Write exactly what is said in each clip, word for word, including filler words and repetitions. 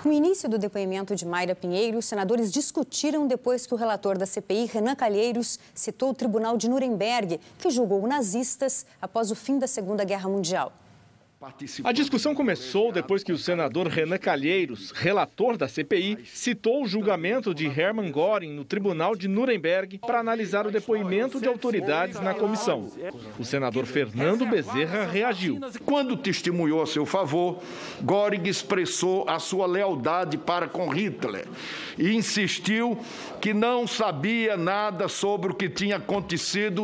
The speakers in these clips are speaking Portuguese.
No início do depoimento de Mayra Pinheiro, os senadores discutiram depois que o relator da C P I, Renan Calheiros, citou o Tribunal de Nuremberg, que julgou nazistas após o fim da Segunda Guerra Mundial. A discussão começou depois que o senador Renan Calheiros, relator da C P I, citou o julgamento de Hermann Göring no Tribunal de Nuremberg para analisar o depoimento de autoridades na comissão. O senador Fernando Bezerra reagiu. Quando testemunhou a seu favor, Göring expressou a sua lealdade para com Hitler e insistiu que não sabia nada sobre o que tinha acontecido.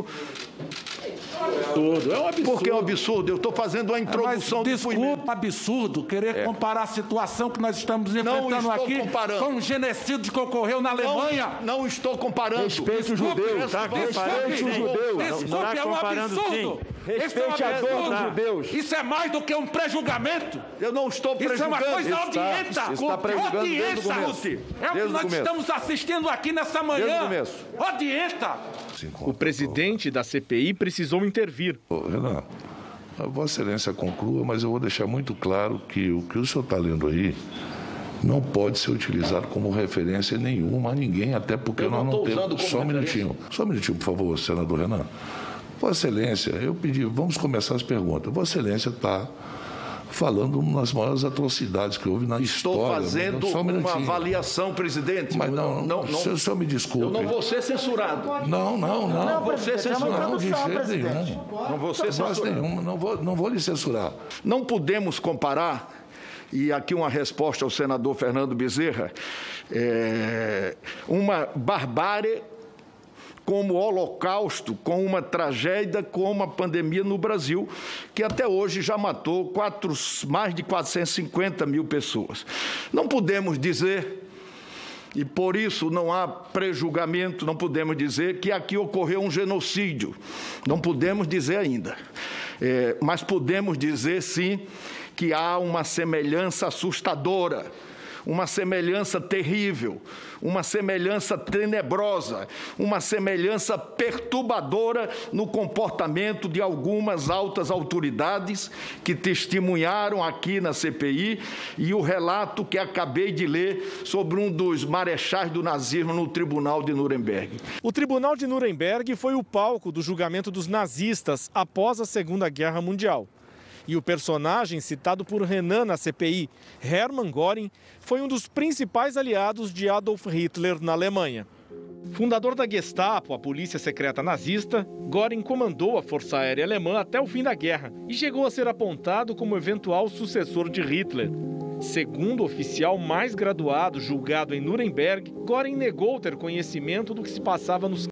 Tudo. É um absurdo. Por que é um absurdo? Eu estou fazendo a introdução do depoimento. Desculpa, absurdo querer é. comparar a situação que nós estamos enfrentando aqui comparando. com o genocídio que ocorreu na Alemanha. Não, não estou comparando. Respeite os judeus. Tá Respeite os judeus. Desculpe, é um absurdo. Respeite a dor dos judeus. Isso é mais do que um pré-julgamento. Eu não estou prejulgando. Isso é uma coisa odienta. Está, está prejulgando desde o começo. É o que nós estamos assistindo aqui nessa manhã. Odienta. O presidente da C P I precisou intervir. Ô, Renan, a Vossa Excelência conclua, mas eu vou deixar muito claro que o que o senhor está lendo aí não pode ser utilizado como referência nenhuma a ninguém, até porque eu nós não, não temos... Só um referência. minutinho, só um minutinho, por favor, senador Renan. Vossa Excelência, eu pedi, vamos começar as perguntas. Vossa Excelência está falando nas maiores atrocidades que houve na Estou história. Estou fazendo só um uma avaliação, presidente. Mas não, não, não, não, o senhor me desculpe. Eu não vou ser censurado. Não, não, não. Não vou ser censurado. Não, de jeito nenhum. Não vou ser censurado. Nenhum, não, vou, não vou lhe censurar. Não podemos comparar, e aqui uma resposta ao senador Fernando Bezerra, é, uma barbárie como o Holocausto, com uma tragédia como a pandemia no Brasil, que até hoje já matou quatro, mais de quatrocentos e cinquenta mil pessoas. Não podemos dizer, e por isso não há prejulgamento, não podemos dizer que aqui ocorreu um genocídio. Não podemos dizer ainda. É, mas podemos dizer, sim, que há uma semelhança assustadora, uma semelhança terrível, uma semelhança tenebrosa, uma semelhança perturbadora no comportamento de algumas altas autoridades que testemunharam aqui na C P I e o relato que acabei de ler sobre um dos marechais do nazismo no Tribunal de Nuremberg. O Tribunal de Nuremberg foi o palco do julgamento dos nazistas após a Segunda Guerra Mundial. E o personagem citado por Renan na C P I, Hermann Göring, foi um dos principais aliados de Adolf Hitler na Alemanha. Fundador da Gestapo, a polícia secreta nazista, Göring comandou a Força Aérea Alemã até o fim da guerra e chegou a ser apontado como eventual sucessor de Hitler. Segundo o oficial mais graduado julgado em Nuremberg, Göring negou ter conhecimento do que se passava nos